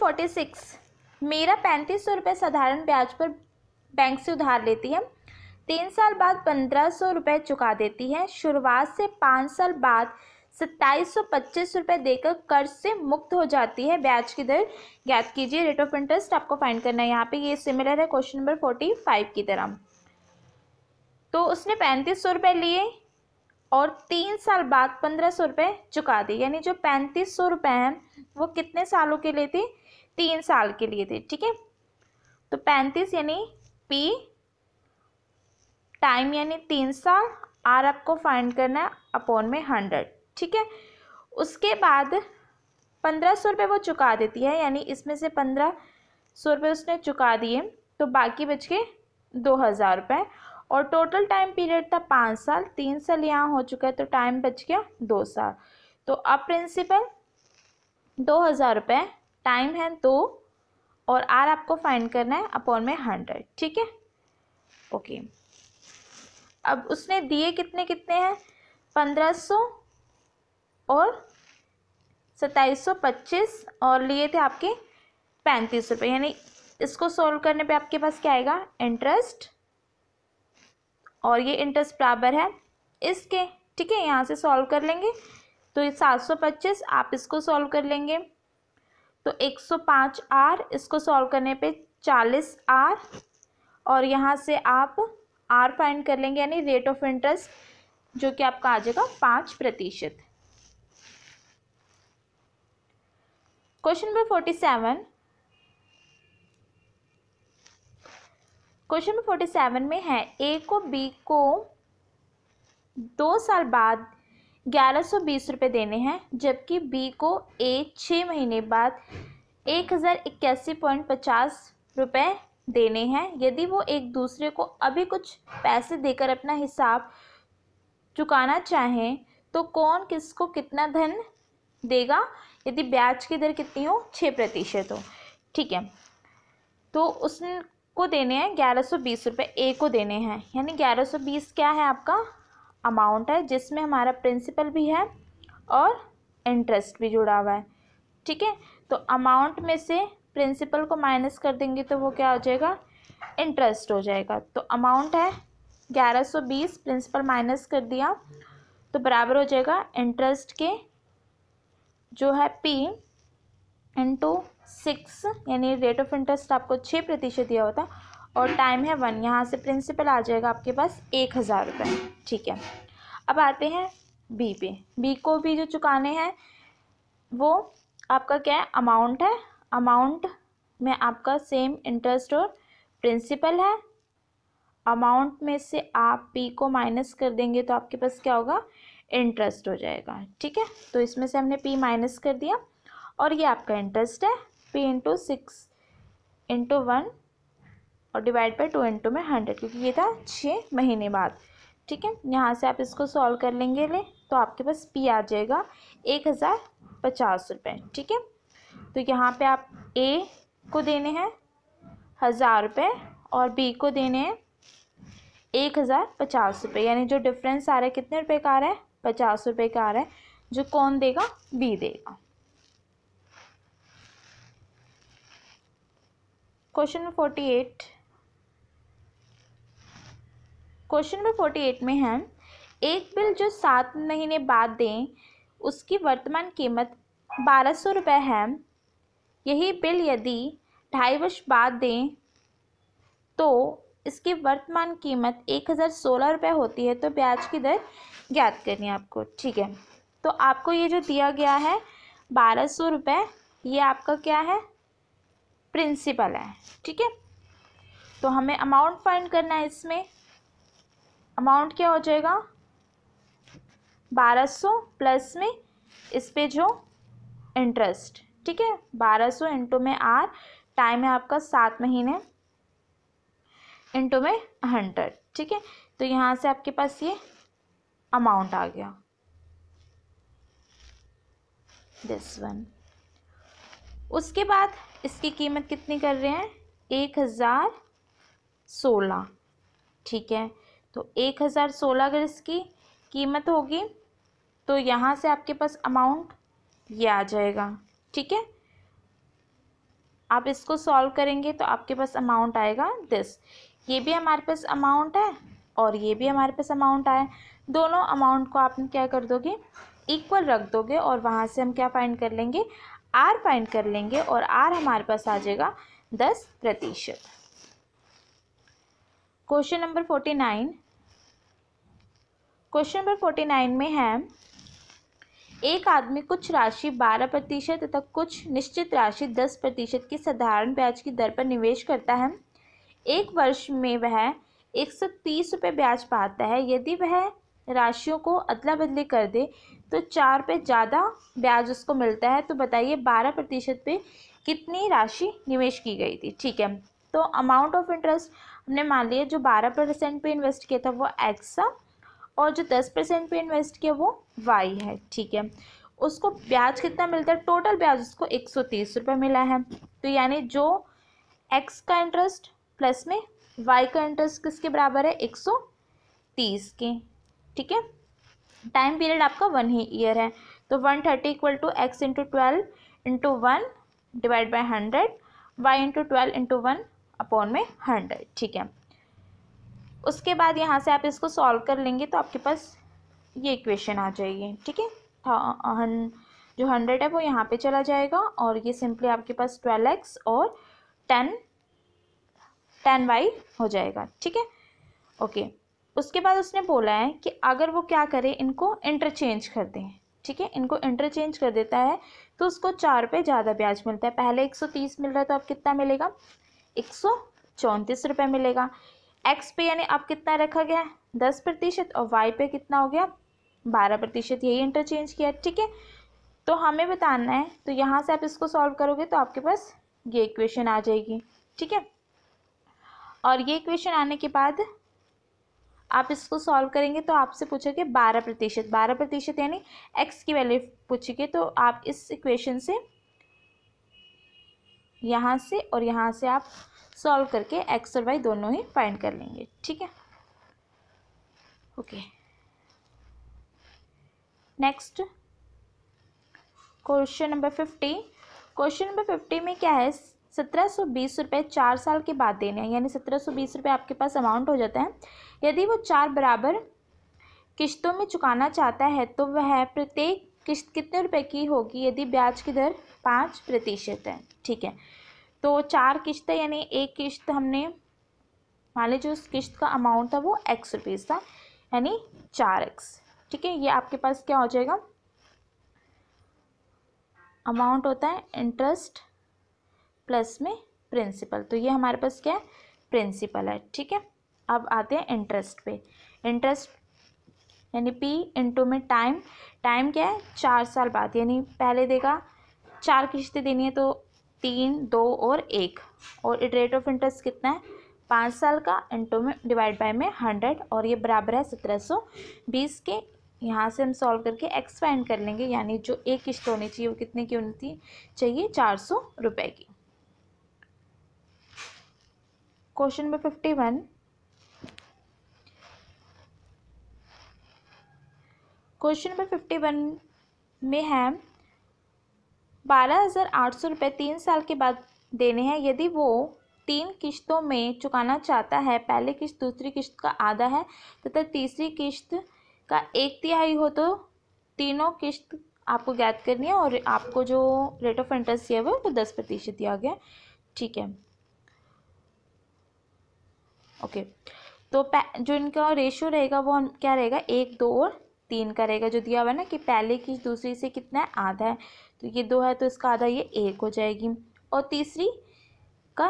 46, मीरा 3500 रुपये साधारण ब्याज पर बैंक से उधार लेती है। 3 साल बाद 1500 रुपये चुका देती है। शुरुआत से 5 साल बाद 2725 रुपये देकर कर्ज से मुक्त हो जाती है। ब्याज की दर ज्ञात कीजिए। रेट ऑफ इंटरेस्ट आपको फाइंड करना है। यहाँ पे ये सिमिलर है क्वेश्चन नंबर 45 की तरह। तो उसने 3500 रुपये लिए और 3 साल बाद 1500 रुपये चुका दिए, यानी जो 3500 रुपये हैं वो कितने सालों के लिए थे? 3 साल के लिए थे। ठीक है, तो 35 यानी P, टाइम यानी 3 साल, R आपको फाइंड करना है अपॉन में 100। ठीक है, उसके बाद 1500 रुपये वो चुका देती है, यानी इसमें से 1500 रुपये उसने चुका दिए तो बाकी बच गए 2000 रुपये, और टोटल टाइम पीरियड था 5 साल। 3 साल यहाँ हो चुका है तो टाइम बच गया 2 साल। तो अब प्रिंसिपल 2000 रुपये, टाइम है 2, और आर आपको फाइंड करना है अपॉन में 100। ठीक है, ओके। अब उसने दिए कितने कितने हैं? 1500 और 2725, और लिए थे आपके 35 रुपये, यानी इसको सॉल्व करने पे आपके पास क्या आएगा? इंटरेस्ट, और ये इंटरेस्ट बराबर है इसके। ठीक है, यहाँ से सॉल्व कर लेंगे तो ये 725, आप इसको सॉल्व कर लेंगे तो 105 आर, इसको सॉल्व करने पे 40 आर, और यहाँ से आप आर फाइंड कर लेंगे, यानी रेट ऑफ इंटरेस्ट जो कि आपका आ जाएगा 5%। क्वेश्चन नंबर 47, क्वेश्चन नंबर 47 में है ए को बी को 2 साल बाद 1120 रुपये देने हैं, जबकि बी को ए 6 महीने बाद 1081.50 रुपये देने हैं। यदि वो एक दूसरे को अभी कुछ पैसे देकर अपना हिसाब चुकाना चाहें तो कौन किसको कितना धन देगा यदि ब्याज की दर कितनी हो? 6% हो। ठीक है, तो उसको देने हैं 1120 रुपये, ए को देने हैं, यानी 1120 क्या है? आपका अमाउंट है जिसमें हमारा प्रिंसिपल भी है और इंटरेस्ट भी जुड़ा हुआ है। ठीक है, तो अमाउंट में से प्रिंसिपल को माइनस कर देंगे तो वो क्या हो जाएगा? इंटरेस्ट हो जाएगा। तो अमाउंट है 1120, प्रिंसिपल माइनस कर दिया तो बराबर हो जाएगा इंटरेस्ट के जो है P इंटू 6, यानी रेट ऑफ इंटरेस्ट आपको 6% दिया होता, और टाइम है 1, यहाँ से प्रिंसिपल आ जाएगा आपके पास 1000 रुपये। ठीक है, अब आते हैं बी पे। बी को भी जो चुकाने हैं वो आपका क्या है? अमाउंट है। अमाउंट में आपका सेम इंटरेस्ट और प्रिंसिपल है। अमाउंट में से आप पी को माइनस कर देंगे तो आपके पास क्या होगा? इंटरेस्ट हो जाएगा। ठीक है, तो इसमें से हमने पी माइनस कर दिया, और ये आपका इंटरेस्ट है पी इंटू 6 इंटू 1 और डिवाइड बाई 2 इंटू में 100, क्योंकि ये था 6 महीने बाद। ठीक है, यहाँ से आप इसको सॉल्व कर लेंगे तो आपके पास पी आ जाएगा 1050 रुपये। ठीक है, तो यहाँ पे आप ए को देने हैं 1000 रुपये और बी को देने हैं 1050 रुपये, यानी जो डिफरेंस आ रहा है कितने रुपए का आ रहा है? 50 रुपये का आ रहा है, जो कौन देगा? बी देगा। क्वेश्चन नंबर 48, क्वेश्चन नंबर 48 में है एक बिल जो 7 महीने बाद दें उसकी वर्तमान कीमत 1200 रुपये है। यही बिल यदि 2.5 वर्ष बाद दें तो इसकी वर्तमान कीमत 1016 रुपये होती है। तो ब्याज की दर ज्ञात करनी है आपको। ठीक है, तो आपको ये जो दिया गया है 1200 रुपये, ये आपका क्या है? प्रिंसिपल है। ठीक है, तो हमें अमाउंट फाइंड करना है। इसमें अमाउंट क्या हो जाएगा? 1200 प्लस में इस पे जो इंटरेस्ट। ठीक है, 1200 इंटू में आर, टाइम है आपका 7 महीने, इंटू में 100। ठीक है, तो यहाँ से आपके पास ये अमाउंट आ गया, दिस वन। उसके बाद इसकी कीमत कितनी कर रहे हैं? 1016। ठीक है, तो 1016 अगर इसकी कीमत होगी तो यहाँ से आपके पास अमाउंट ये आ जाएगा। ठीक है, आप इसको सॉल्व करेंगे तो आपके पास अमाउंट आएगा दिस। ये भी हमारे पास अमाउंट है और ये भी हमारे पास अमाउंट आया। दोनों अमाउंट को आपने क्या कर दोगे, इक्वल रख दोगे और वहाँ से हम क्या फाइंड कर लेंगे, आर फाइंड कर लेंगे और आर हमारे पास आ जाएगा 10%। Question number 49। क्वेश्चन नंबर 49 में है, एक आदमी कुछ राशि 12% तथा कुछ निश्चित राशि 10% की साधारण ब्याज की दर पर निवेश करता है। एक वर्ष में वह 130 रुपये ब्याज पाता है। यदि वह राशियों को अदला बदली कर दे तो 4 पे ज़्यादा ब्याज उसको मिलता है। तो बताइए 12% पे कितनी राशि निवेश की गई थी। ठीक है, तो अमाउंट ऑफ इंटरेस्ट हमने मान लिया, जो 12% पे इन्वेस्ट किया था वो एक्स था और जो 10% पे इन्वेस्ट किया वो वाई है। ठीक है, उसको ब्याज कितना मिलता है, टोटल ब्याज उसको 130 रुपये मिला है। तो यानी जो एक्स का इंटरेस्ट प्लस में वाई का इंटरेस्ट किसके बराबर है, 130 के। ठीक है, टाइम पीरियड आपका 1 ही ईयर है। तो 130 equal to X into 12 into 1 divide by 100, Y into 12 into 1 upon में 100। ठीक है, उसके बाद यहाँ से आप इसको सॉल्व कर लेंगे तो आपके पास ये इक्वेशन आ जाएगी। ठीक है, जो 100 है वो यहाँ पे चला जाएगा और ये सिंपली आपके पास 12x और 10y हो जाएगा। ठीक है, ओके। उसके बाद उसने बोला है कि अगर वो क्या करे, इनको इंटरचेंज कर दें। ठीक है, इनको इंटरचेंज कर देता है तो उसको 4 पे ज़्यादा ब्याज मिलता है। पहले 130 मिल रहा है तो अब कितना मिलेगा, 134 रुपये मिलेगा। एक्स पे यानी अब कितना रखा गया है, 10% और वाई पे कितना हो गया, 12%। यही इंटरचेंज किया। ठीक है, तो हमें बताना है, तो यहाँ से आप इसको सॉल्व करोगे तो आपके पास ये इक्वेशन आ जाएगी। ठीक है, और ये इक्वेशन आने के बाद आप इसको सॉल्व करेंगे तो आपसे पूछेंगे 12% यानी एक्स की वैल्यू पूछेंगे। तो आप इस इक्वेशन से यहाँ से और यहाँ से आप सॉल्व करके एक्स और वाई दोनों ही फाइंड कर लेंगे। ठीक है, okay. Next question number 50। Question number 50 में क्या है, 1720 रुपये 4 साल के बाद देने हैं, यानी 1720 रुपये आपके पास अमाउंट हो जाता है। यदि वो 4 बराबर किश्तों में चुकाना चाहता है तो वह प्रत्येक किश्त कितने रुपए की होगी यदि ब्याज की दर 5% है। ठीक है, तो 4 किश्त है यानी एक किश्त हमने मान लीजिए उस किश्त का अमाउंट था वो x रुपीज़ था, यानी 4x। ठीक है, ये आपके पास क्या हो जाएगा, अमाउंट होता है इंटरेस्ट प्लस में प्रिंसिपल। तो ये हमारे पास क्या है, प्रिंसिपल है। ठीक है, अब आते हैं इंटरेस्ट पे। इंटरेस्ट यानी p इंटू में टाइम, टाइम क्या है 4 साल बाद, यानी पहले देगा 4 किश्तें देनी है तो 3, 2 और 1, और रेट ऑफ इंटरेस्ट कितना है 5 साल का, इंटू में डिवाइड बाय में 100 और ये बराबर है 1720 के। यहाँ से हम सॉल्व करके एक्स फाइंड कर लेंगे, यानी जो एक किश्त होनी चाहिए वो कितने की होनी चाहिए, 400 रुपये की। Question number 51। क्वेश्चन नंबर 51 में है 12,800 रुपये 3 साल के बाद देने हैं। यदि वो 3 किश्तों में चुकाना चाहता है, पहली किश्त दूसरी किश्त का आधा है तथा तीसरी किश्त का 1/3 हो, तो तीनों किश्त आपको ज्ञात करनी है और आपको जो रेट ऑफ इंटरेस्ट दिया हुआ है वो 10% दिया गया। ठीक है, ओके। तो जो इनका रेशियो रहेगा वो क्या रहेगा, 1, 2 और 3 का रहेगा। जो दिया हुआ है ना कि पहले की दूसरी से कितना है, आधा है, तो ये 2 है तो इसका आधा ये 1 हो जाएगी, और तीसरी का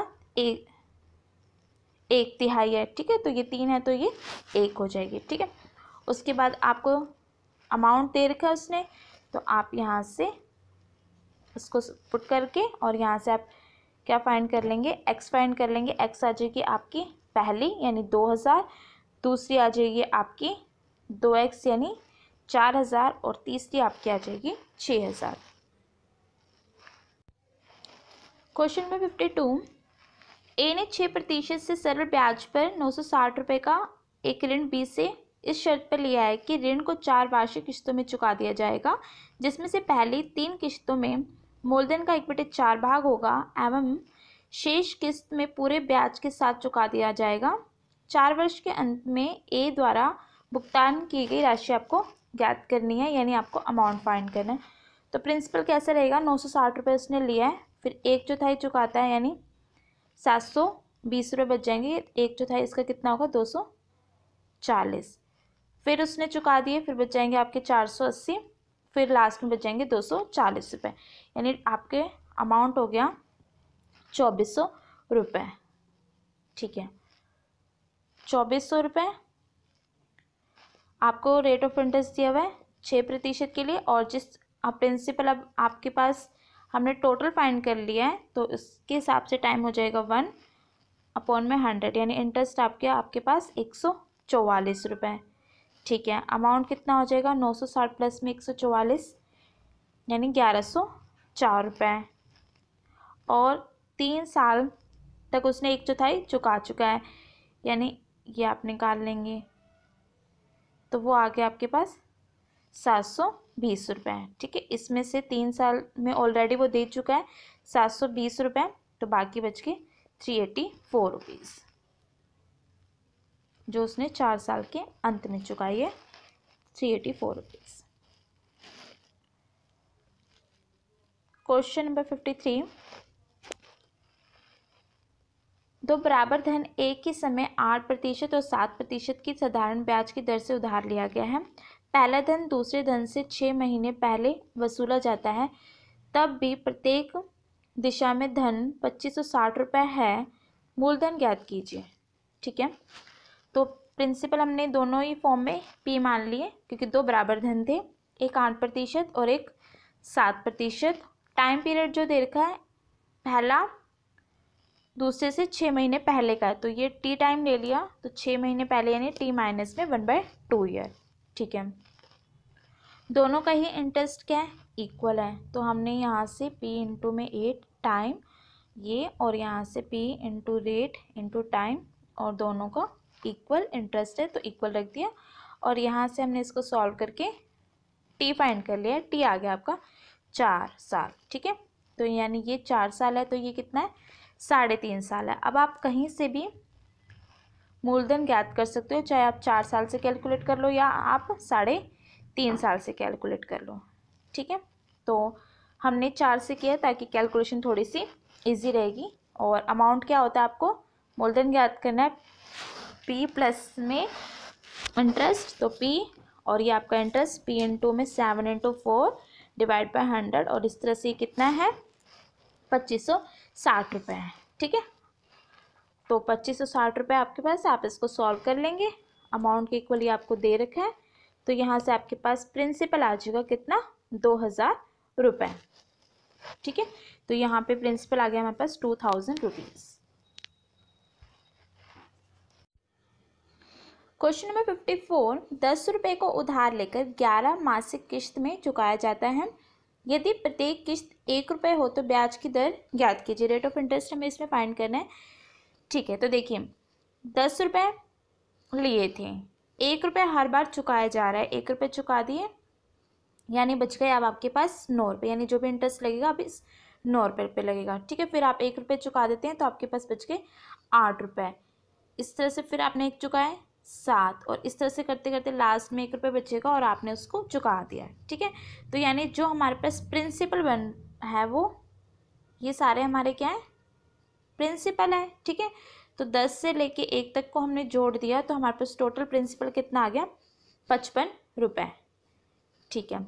1/3 है। ठीक है, तो ये 3 है तो ये 1 हो जाएगी। ठीक है, उसके बाद आपको अमाउंट दे रखा है उसने, तो आप यहाँ से उसको पुट करके और यहाँ से आप क्या फाइंड कर लेंगे, एक्स फाइंड कर लेंगे। एक्स आ जाएगी आपकी पहली यानी 2000, दूसरी आ जाएगी आपकी 2x यानी 4000 और तीसरी आपकी आ जाएगी 6000। Question number 52। ए ने 6% से सरल ब्याज पर 960 रुपये का एक ऋण बी से इस शर्त पर लिया है कि ऋण को 4 वार्षिक किश्तों में चुका दिया जाएगा, जिसमें से पहली 3 किश्तों में मूलधन का 1/4 भाग होगा एवं शेष किस्त में पूरे ब्याज के साथ चुका दिया जाएगा। 4 वर्ष के अंत में ए द्वारा भुगतान की गई राशि आपको ज्ञात करनी है, यानी आपको अमाउंट फाइंड करना है। तो प्रिंसिपल कैसा रहेगा, 960 रुपये उसने लिया है, फिर 1/4 चुकाता है यानी 720 रुपये बच जाएंगे। 1/4 इसका कितना होगा, 240। फिर उसने चुका दिए, फिर बच जाएंगे आपके 480, फिर लास्ट में बच जाएंगे 240 रुपये, यानी आपके अमाउंट हो गया 2400 रुपये। ठीक है, 2400 रुपये आपको रेट ऑफ इंटरेस्ट दिया हुआ है 6% के लिए, और जिस प्रिंसिपल अब आपके पास हमने टोटल फाइंड कर लिया है तो इसके हिसाब से टाइम हो जाएगा 1/100, यानी इंटरेस्ट आपके पास 144 रुपये। ठीक है, अमाउंट कितना हो जाएगा, 960 प्लस में 144 यानी 1104 रुपये, और 3 साल तक उसने 1/4 चुका चुका है, यानी ये आप निकाल लेंगे तो वो आ गया आपके पास 720 रुपये। ठीक है, इसमें से 3 साल में ऑलरेडी वो दे चुका है 720 रुपये, तो बाकी बच के 384 रुपीज़ जो उसने 4 साल के अंत में चुकाई है, 384 रुपीज़। क्वेश्चन नंबर 53, दो बराबर धन एक ही समय 8% और 7% की साधारण ब्याज की दर से उधार लिया गया है। पहला धन दूसरे धन से 6 महीने पहले वसूला जाता है, तब भी प्रत्येक दिशा में धन 2560 रुपये है। मूलधन ज्ञात कीजिए। ठीक है, तो प्रिंसिपल हमने दोनों ही फॉर्म में पी मान लिए क्योंकि दो बराबर धन थे, एक 8% और एक 7%। टाइम पीरियड जो दे रखा है पहला दूसरे से 6 महीने पहले का है, तो ये टी टाइम ले लिया, तो 6 महीने पहले यानी टी माइनस में 1/2 ईयर। ठीक है, दोनों का ही इंटरेस्ट क्या है, इक्वल है, तो हमने यहाँ से p इंटू में 8 टाइम ये, और यहाँ से p into rate into time, और दोनों का इक्वल इंटरेस्ट है तो इक्वल रख दिया, और यहाँ से हमने इसको सॉल्व करके टी फाइंड कर लिया, टी आ गया आपका 4 साल। ठीक है, तो यानी ये 4 साल है, तो ये कितना है, 3.5 साल है। अब आप कहीं से भी मूलधन ज्ञात कर सकते हो, चाहे आप 4 साल से कैलकुलेट कर लो या आप 3.5 साल से कैलकुलेट कर लो। ठीक है, तो हमने 4 से किया ताकि कैलकुलेशन थोड़ी सी इजी रहेगी। और अमाउंट क्या होता है, आपको मूलधन ज्ञात करना है p प्लस में इंटरेस्ट, तो p और ये आपका इंटरेस्ट p इंटू में 7 इंटू 4 डिवाइड बाय 100, और इस तरह से कितना है 2560 रुपये है। ठीक है, तो 2560 रुपये आपके पास, आप इसको सॉल्व कर लेंगे, अमाउंट के इक्वली आपको दे रखा है, तो यहाँ से आपके पास प्रिंसिपल आ जाएगा कितना, 2000 रुपये। ठीक है, तो यहाँ पे प्रिंसिपल आ गया हमारे पास 2000 रुपीज़। क्वेश्चन नंबर 54, 10 रुपये को उधार लेकर 11 मासिक किश्त में चुकाया जाता है। यदि प्रत्येक किश्त 1 रुपये हो तो ब्याज की दर ज्ञात कीजिए। रेट ऑफ इंटरेस्ट हमें इसमें फाइंड करना है। ठीक है, तो देखिए 10 रुपये लिए थे, 1 रुपये हर बार चुकाया जा रहा है, 1 रुपये चुका दिए यानी बच गए अब आपके पास 9 रुपये, यानी जो भी इंटरेस्ट लगेगा अब इस 9 रुपये पे लगेगा। ठीक है, फिर आप 1 रुपये चुका देते हैं तो आपके पास बच गए 8 रुपये। इस तरह से फिर आपने 1 चुकाए 7, और इस तरह से करते करते लास्ट में 1 रुपये बचेगा और आपने उसको चुका दिया। ठीक है, तो यानी जो हमारे पास प्रिंसिपल बन है वो ये सारे हमारे क्या है, प्रिंसिपल है। ठीक है, तो 10 से लेके 1 तक को हमने जोड़ दिया तो हमारे पास टोटल प्रिंसिपल कितना आ गया, 55 रुपये। ठीक है,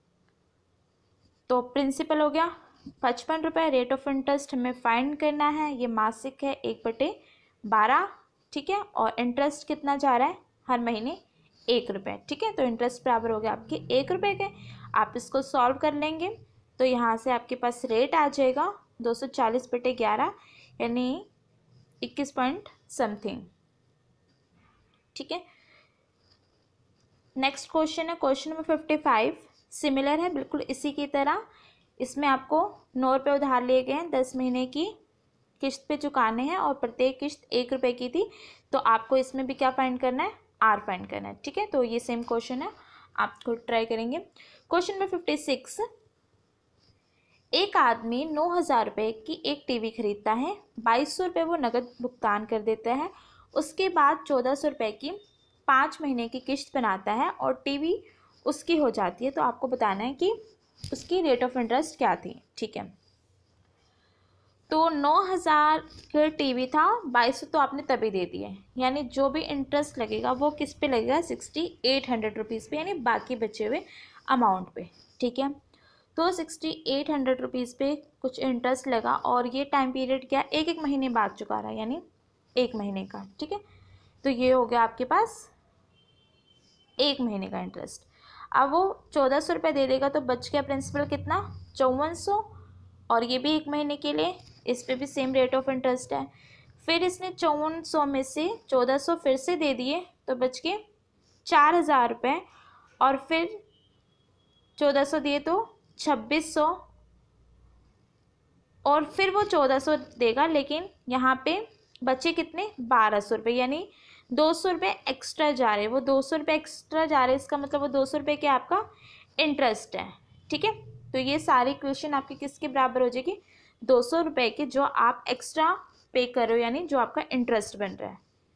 तो प्रिंसिपल हो गया 55 रुपये। रेट ऑफ इंटरेस्ट हमें फाइंड करना है, ये मासिक है 1/12। ठीक है, और इंटरेस्ट कितना जा रहा है हर महीने 1 रुपये। ठीक है, तो इंटरेस्ट बराबर हो गया आपके 1 रुपये के। आप इसको सॉल्व कर लेंगे तो यहाँ से आपके पास रेट आ जाएगा 240/11 यानी 21 पॉइंट समथिंग। ठीक है, नेक्स्ट क्वेश्चन है क्वेश्चन नंबर 55, सिमिलर है बिल्कुल इसी की तरह। इसमें आपको 9 रुपये उधार लिए गए हैं, 10 महीने की किस्त पे चुकाने हैं और प्रत्येक किस्त 1 रुपये की थी, तो आपको इसमें भी क्या फाइंड करना है, आर फाइंड करना है। ठीक है, तो ये सेम क्वेश्चन है, आप खुद ट्राई करेंगे। क्वेश्चन नंबर 56, एक आदमी 9,000 रुपये की एक टीवी खरीदता है, 2,200 रुपये वो नकद भुगतान कर देता है। उसके बाद 1,400 रुपये की 5 महीने की किश्त बनाता है और टीवी उसकी हो जाती है। तो आपको बताना है कि उसकी रेट ऑफ इंटरेस्ट क्या थी। ठीक है, तो 9,000 का टीवी था, 2,200 तो आपने तभी दे दिए, यानी जो भी इंटरेस्ट लगेगा वो किस पे लगेगा, 6,800 रुपीज़ पे, यानी बाकी बचे हुए अमाउंट पे। ठीक है, तो 6,800 रुपीज़ पे कुछ इंटरेस्ट लगा और ये टाइम पीरियड क्या, एक महीने बाद चुका रहा है, यानी 1 महीने का। ठीक है, तो ये हो गया आपके पास 1 महीने का इंटरेस्ट। अब वो 1,400 रुपये दे देगा तो बच गया प्रिंसिपल कितना, 5,400, और ये भी 1 महीने के लिए, इस पे भी सेम रेट ऑफ इंटरेस्ट है। फिर इसने 5,400 में से 1,400 फिर से दे दिए तो बच के 4,000 रुपये, और फिर 1,400 दिए तो 2,600, और फिर वो 1,400 देगा, लेकिन यहाँ पे बचे कितने, 1,200 रुपये, यानी 200 रुपये एक्स्ट्रा जा रहे हैं। वो 200 रुपये एक्स्ट्रा जा रहे हैं, इसका मतलब वो 200 रुपये के आपका इंटरेस्ट है। ठीक है, तो ये सारी इक्वेशन आपकी किसके बराबर हो जाएगी, 200 रुपये के जो आप एक्स्ट्रा पे कर रहे हो, यानी जो आपका इंटरेस्ट बन रहा है।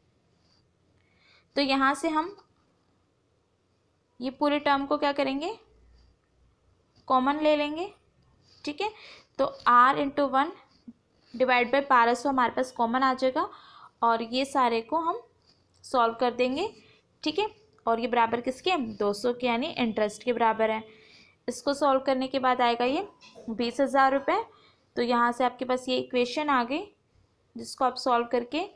तो यहाँ से हम ये पूरे टर्म को क्या करेंगे, कॉमन ले लेंगे। ठीक है, तो r इंटू 1 डिवाइड बाई 1,200 हमारे पास कॉमन आ जाएगा, और ये सारे को हम सॉल्व कर देंगे। ठीक है, और ये बराबर किसके, 200 के, यानी इंटरेस्ट के बराबर है। इसको सॉल्व करने के बाद आएगा ये 20,000 रुपये। तो यहाँ से आपके पास ये इक्वेशन आ गई, जिसको आप सॉल्व करके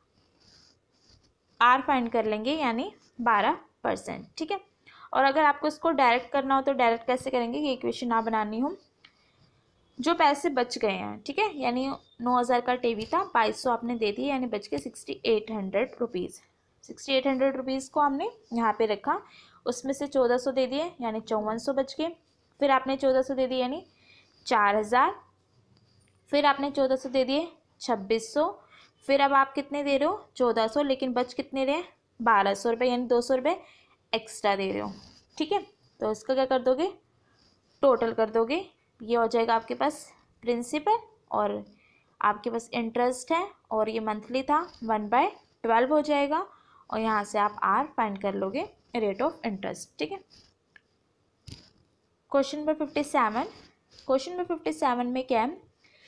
r फाइंड कर लेंगे, यानी 12%। ठीक है, और अगर आपको इसको डायरेक्ट करना हो तो डायरेक्ट कैसे करेंगे, ये इक्वेशन ना बनानी हो, जो पैसे बच गए हैं। ठीक है, यानी 9,000 का टीवी था, 2,200 आपने दे दिए, यानी बच के 6,800 रुपीज़। 6,800 रुपीज़ को हमने यहाँ पे रखा, उसमें से 1,400 दे दिए, यानी 5,400 बच गए। फिर आपने 1,400 दे दिए, यानी 4,000। फिर आपने 1,400 दे दिए, 2,600। फिर अब आप कितने दे रहे हो, 1,400, लेकिन बच कितने रहे, 1,200 रुपये, यानी 200 रुपये एक्स्ट्रा दे रहे हो। ठीक है, तो इसका क्या कर दोगे, टोटल कर दोगे। ये हो जाएगा आपके पास प्रिंसिपल, और आपके पास इंटरेस्ट है, और ये मंथली था, 1/12 हो जाएगा, और यहाँ से आप r फाइंड कर लोगे, रेट ऑफ इंटरेस्ट। ठीक है, क्वेश्चन नंबर 57। क्वेश्चन नंबर 57 में क्या है,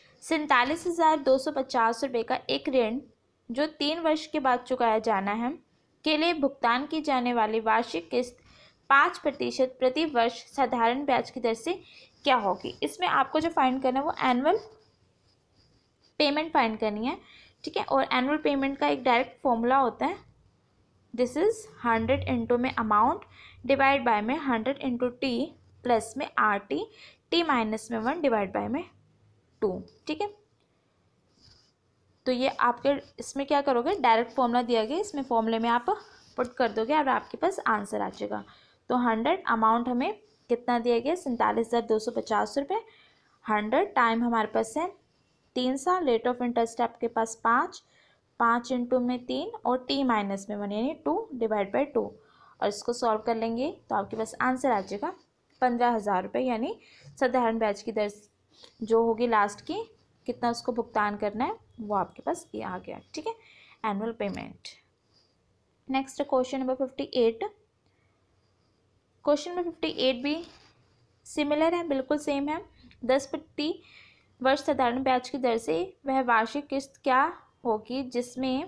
47,250 रुपये का एक ऋण जो 3 वर्ष के बाद चुकाया जाना है के लिए भुगतान की जाने वाली वार्षिक किस्त 5% प्रति वर्ष साधारण ब्याज की दर से क्या होगी। इसमें आपको जो फाइंड करना है वो एनुअल पेमेंट फाइंड करनी है। ठीक है, और एनुअल पेमेंट का एक डायरेक्ट फॉर्मूला होता है, दिस इज 100 इंटू में अमाउंट डिवाइड बाय में 100 इंटू टी प्लस में RT, T माइनस में 1 डिवाइड बाय में 2। ठीक है, तो ये आपके इसमें क्या करोगे, डायरेक्ट फॉर्मूला दिया गया, इसमें फॉर्मूले में आप पुट कर दोगे और आपके पास आंसर आ जाएगा। तो 100 अमाउंट हमें कितना दिया गया, 47,250 रुपये। 100 टाइम हमारे पास है 3 साल, रेट ऑफ इंटरेस्ट आपके पास 5 इंटू में 3 और टी माइनस में 1, यानी 2 डिवाइड बाई 2, और इसको सॉल्व कर लेंगे तो आपके पास आंसर आ जाएगा 15,000 रुपये, यानी साधारण ब्याज की दर जो होगी लास्ट की, कितना उसको भुगतान करना है वो आपके पास ये आ गया। ठीक है, annual payment. Next question number 58। Question number 58 भी सिमिलर है, बिल्कुल सेम है। 10% वर्ष साधारण ब्याज की दर से वह वार्षिक किस्त क्या होगी जिसमें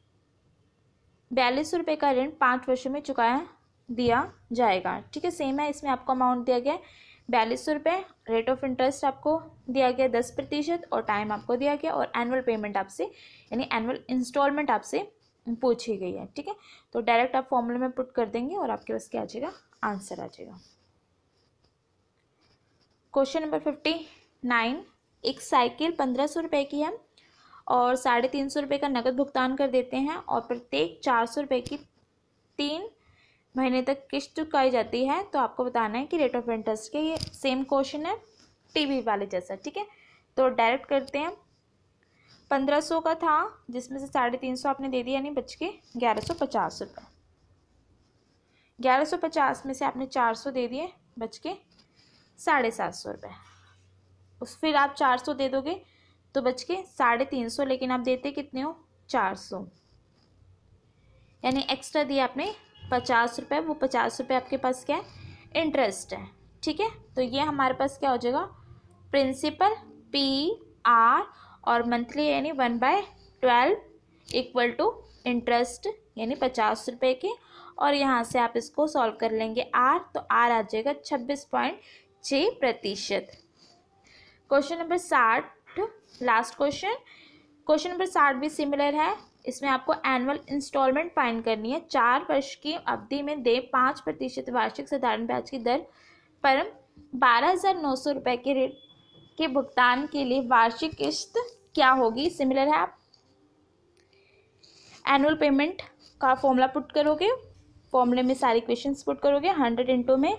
4,200 रुपये का ऋण 5 वर्षों में चुकाया दिया जाएगा। ठीक है, सेम है, इसमें आपको अमाउंट दिया गया 4,200 रुपये, रेट ऑफ इंटरेस्ट आपको दिया गया 10% और टाइम आपको दिया गया, और एनुअल पेमेंट आपसे, यानी एनुअल इंस्टॉलमेंट आपसे पूछी गई है। ठीक है, तो डायरेक्ट आप फॉर्मूले में पुट कर देंगे और आपके पास क्या आ जाएगा, आंसर आ जाएगा। Question number 59। एक साइकिल 1,500 रुपये की है और 350 रुपये का नकद भुगतान कर देते हैं, और प्रत्येक 400 रुपये की 3 महीने तक किस्त चुकाई जाती है। तो आपको बताना है कि रेट ऑफ इंटरेस्ट के, ये सेम क्वेश्चन है टीवी वाले जैसा। ठीक है, तो डायरेक्ट करते हैं। 1,500 का था, जिसमें से 350 आपने दे दिया, यानी बच के 1,150 रुपये। 1,150 में से आपने 400 दे दिए, बच के 750 रुपये। फिर आप 400 दे दोगे तो बच के 350, लेकिन आप देते कितने हो 400, यानी एक्स्ट्रा दिया आपने 50 रुपये। वो 50 रुपये आपके पास क्या है, इंटरेस्ट है। ठीक है, तो ये हमारे पास क्या हो जाएगा, प्रिंसिपल PR और मंथली यानी 1/12 इक्वल टू इंटरेस्ट यानी 50 रुपये के। और यहाँ से आप इसको सॉल्व कर लेंगे R, तो R आ जाएगा 26.6%। Question number 60, last question number 60 भी सिमिलर है। इसमें आपको एनुअल इंस्टॉलमेंट फाइंड करनी है। 4 वर्ष की अवधि में दे 5% वार्षिक साधारण ब्याज की दर पर 12,900 रुपये के रेट के भुगतान के लिए वार्षिक किस्त क्या होगी। सिमिलर है, आप एनुअल पेमेंट का फॉर्मूला पुट करोगे, फॉर्मूले में सारी क्वेश्चंस पुट करोगे। 100 इंटू में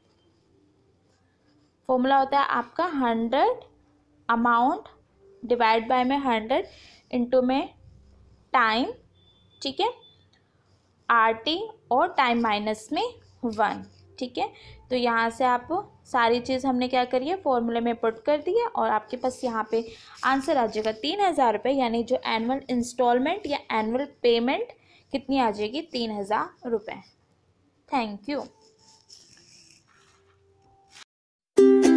फॉर्मूला होता है आपका 100 अमाउंट डिवाइड बाय में 100 इंटू में टाइम, ठीक है, RT और टाइम माइनस में 1। ठीक है, तो यहाँ से आप सारी चीज़ हमने क्या करी है, फॉर्मूले में पुट कर दी है और आपके पास यहाँ पे आंसर आ जाएगा 3,000 रुपये, यानी जो एनुअल इंस्टॉलमेंट या एनुअल पेमेंट कितनी आ जाएगी, 3,000 रुपये। Thank you.